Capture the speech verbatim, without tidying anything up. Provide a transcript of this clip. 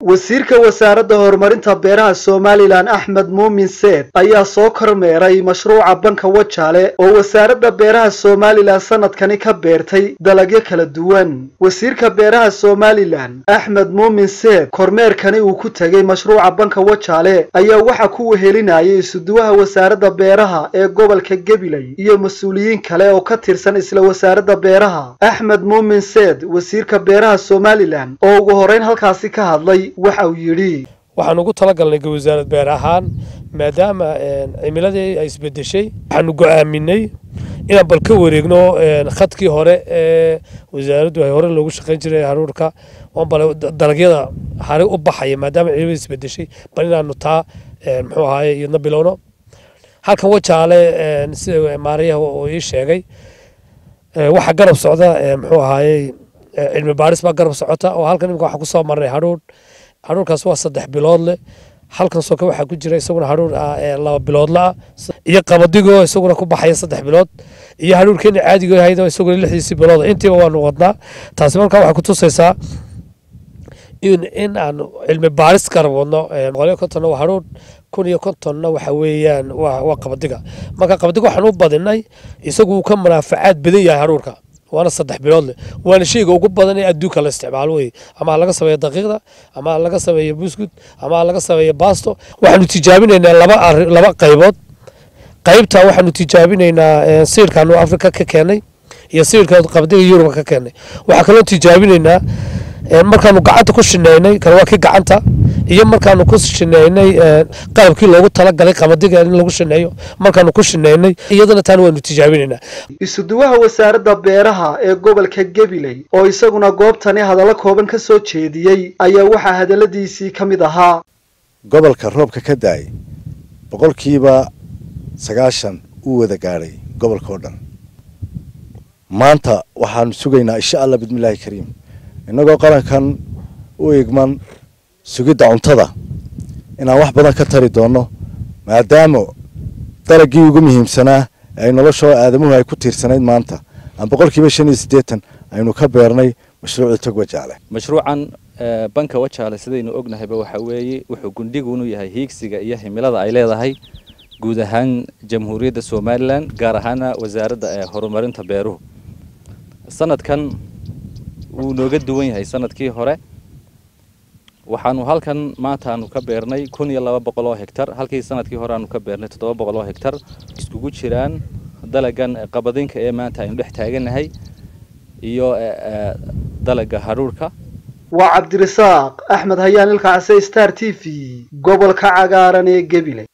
wasiirka wasaaradda horumarinta beeraha Somaliland Axmed Muumin Seed ayaa soo kormeeray mashruuca banka Wajaale oo wasaaradda beeraha Somaliland sanadkani ka beertay dalagyo kala duwan. wasiirka beeraha Somaliland Axmed Muumin Seed kormeerkani uu ku tagay mashruuca banka Wajaale ayaa waxa ku wehelinayay isuduwaha wasaaradda beeraha ee gobolka Gabiley iyo mas'uuliyiin kale oo ka tirsan isla wasaaradda beeraha. Axmed Muumin Seed wasiirka beeraha Somaliland oo ugu horeyn halkaasi ka hadlay waxa uu yiri waxaan ugu talagalnay wasaaradda beeraha maadaama cimiladii ay isbedeshay waxaan go'aaminay inaan bal ka wareegno khadkii hore ee wasaaraddu ay hore loogu shaqeyn jiray haruurka oo bal dalagyada hare u baxay maadaama cimiladii isbedeshay bal inaanu taa muxuu ahaayay iyadna bilowno halkan Wajaale sida maariyaha oo ii sheegay waxa garab socda muxuu ahaayay cilmi baaris baa garab socota oo halkan imika waxa ku soo maray haruur haruurkaas waa saddex bilood leh halkan soo ka waxa ku jira isaguna haruur laba bilood la iyo qabadigo isaguna ku baxay saddex bilood iyo haruurkeena caadiga ahayd oo isaguna lixdiisii bilood intiiba waanu wadnaa taasi markaa waxa ku tusaysaa in in aan cilmi baaris garab wadno boqol konton waa haruur kun iyo konton waxa weeyaan waa waa qabadiga marka qabadiga waxaan u badinay isagu ka manaafacaad badan yahay haruurka وانا صدح بلاد وانا شيء ugu badan ee adduunka la isticmaalo way ama laga sameeyo daqiiqda ama laga sameeyo buskut ama laga sameeyo baasto waxaanu tijaabinaynaa laba laba qaybood qaybta waxaanu tijaabinaynaa siirkaanu Afrika ka keenay iyo siirka qabdiga Yurub ka keenay waxa kale tijaabinaynaa markaanu gacanta ku shineynay kan waa ki gacanta iyo markaanu ku shineynay qalabkii loogu talagalay qabadiga in lagu shineeyo markaanu ku shineynay iyadana taan waanu tijaabinaynaa isuduwaha wasaaradda beeraha ee gobolka Gabiley oo isaguna goobtani hadallo kooban ka soo jeediyay ayaa waxa hadaladiisii kamid ahaa gobolka roobka ka daay boqolkiiba sagaashan uu wada gaaray gobolka oo dhan maanta waxaan sugaynaa insha Allah bismillaahi kariim inagoo qarankan u eegman sugidda cuntada inaan wax badan ka tari doono maadaama dalagii ugu muhiimsanaa ay nolosha aadamuhu ay ku tiirsanayd maanta aan boqolkiiba shan iyo siddeetan aynu ka beernay mashruuca tog Wajaale mashruucan banka Wajaale sidaynu ognahayba waxa weeye wuxuu gundhigu yahay hiigsiga iyo himilada ay leedahay guud ahaan jamhuuriyadda Somaliland gaar ahaan wasaaradda horumarinta beeruhu sanadkan uu nooga duwan yahay sanadkii hore waxaanu halkan maanta aanu ka beernay kun iyo laba boqol oo hektar halkii sanadkii hore aanu ka beernay toddoba boqol oo hektar iskugu jiraan dalagan qabadinka ee maanta aynu dhex taaganahay iyo dalaga haruurka waa Cabdirasaaq Axmed Hayaan ilka Star T V gobolka cagaaran ee Gabiley.